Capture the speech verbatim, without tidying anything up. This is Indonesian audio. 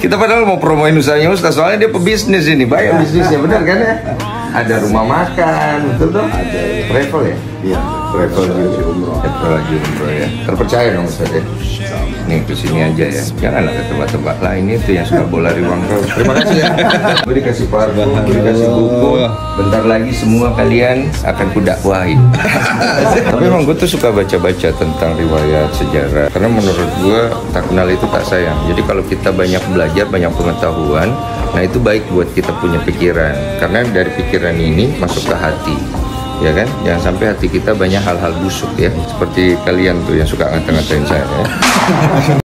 Kita padahal mau promoin usahanya Ustaz, soalnya dia pebisnis ini, banyak bisnisnya, benar kan ya? Ada rumah makan, betul dong? Ada. Travel ya? Iya. Travel juga umroh. Travel lagi umroh ya. Terpercaya dong Ustaz ya? Nih kesini aja ya. Janganlah ke tempat-tempat lain itu yang suka bola riwang terus. Terima kasih ya. Gue dikasih parfum, gue dikasih buku. Bentar lagi semua kalian akan kudakwahi. Tapi emang gue tuh suka baca-baca tentang riwayat sejarah. Karena menurut gue tak kenal itu tak sayang. Jadi kalau kita banyak belajar, banyak pengetahuan, nah itu baik buat kita punya pikiran. Karena dari pikiran ini masuk ke hati. Ya kan, jangan sampai hati kita banyak hal-hal busuk ya, seperti kalian tuh yang suka ngata-ngatain saya ya.